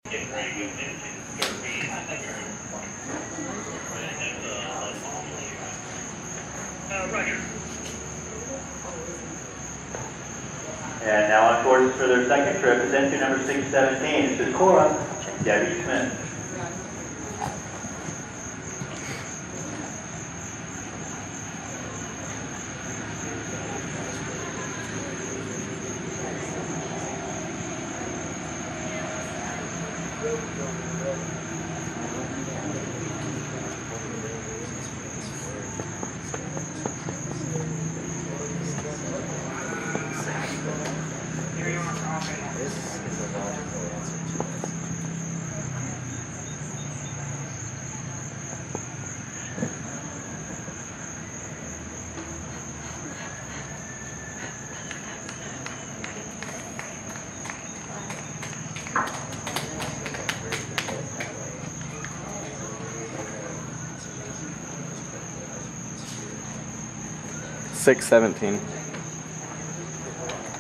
And now on course for their second trip is entry number 617. This is CORA, Debbie Smith. $6.17.